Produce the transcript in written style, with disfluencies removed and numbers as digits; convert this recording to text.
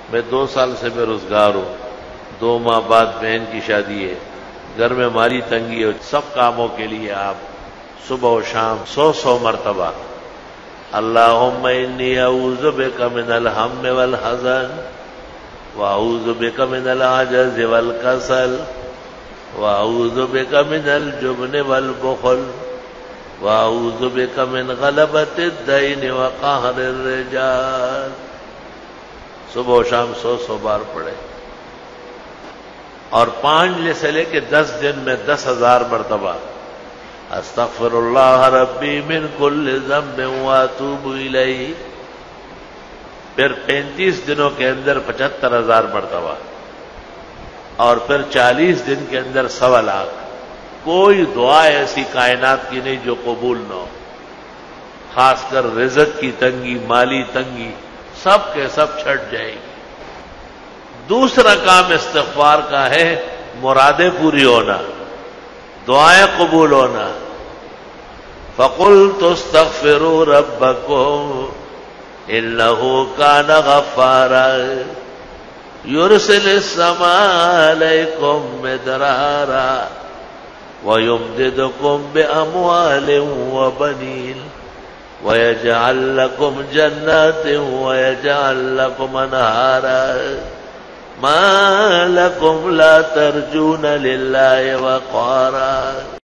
میں 2 سال سے بے روزگار ہوں، 2 ماہ بعد بہن کی شادی ہے، گھر میں مالی تنگی ہے، سب کاموں کے لیے آپ صبح و شام 100 مرتبہ اللہم انی اعوذ بک من الہم والحزن واعوذ بک من العجز والکسل واعوذ بک من الجبن والبخل واعوذ بک من غلبۃ الدین وقہر الرجال. صبح و شام 100 بار پڑھے، اور 5 سے لے کے 10 دن میں 10,000 مرتبہ استغفر اللہ ربی من کل ذنب واتوب الیہ. پھر 35 دنوں کے اندر 75,000 مرتبہ، اور پھر 40 دن کے اندر 1.25 لاکھ. کوئی دعا ایسی کائنات کی نہیں جو قبول نہ ہو، خاص کر رزق کی تنگی، مالی تنگی سب کے سب چھٹ جائے گی. دوسرا کام استغفار کا ہے مرادیں پوری ہونا، دعائیں قبول ہونا. فَقُلْتُ اسْتَغْفِرُوا رَبَّكُمْ إِنَّهُ كَانَ غَفَّارًا يُرْسِلِ السَّمَاءَ عَلَيْكُمْ مِدْرَارًا وَيُمْدِدْكُمْ بِأَمْوَالٍ وَبَنِينَ وَيَجْعَلْ لَكُمْ جَنَّاتٍ وَيَجْعَلْ لَكُمْ أَنْهَارًا مَا لَكُمْ لَا تَرْجُونَ لِلَّهِ وَقَارًا.